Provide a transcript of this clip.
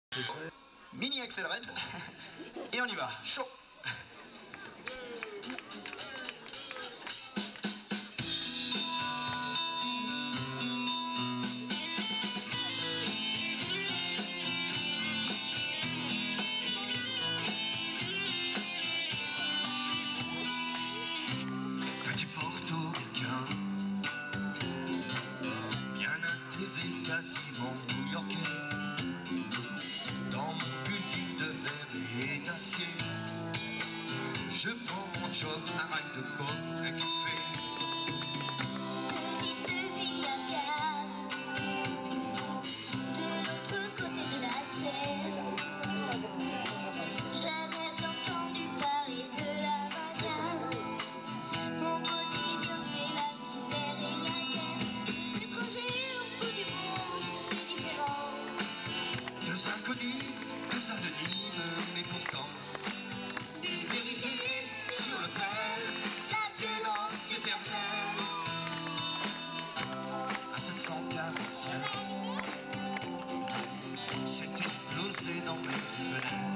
Mini Accelerate et on y va, chaud. Petit portoricain, bien intégré, quasiment new-yorkais. Dans mon pull de verre et d'acier, je prends mon job, un rail de coke, un café. Petite vie afghane, de l'autre côté de la terre. J'avais entendu parler de la bagarre. Mon quotidien c'est la misère et la guerre. C'est projet au bout du monde, c'est différent. Deux inconnus, deux anonymes, mais pourtant une vérité sur l'autel, la violence éternelle. À 740 c'est explosé dans mes fenêtres.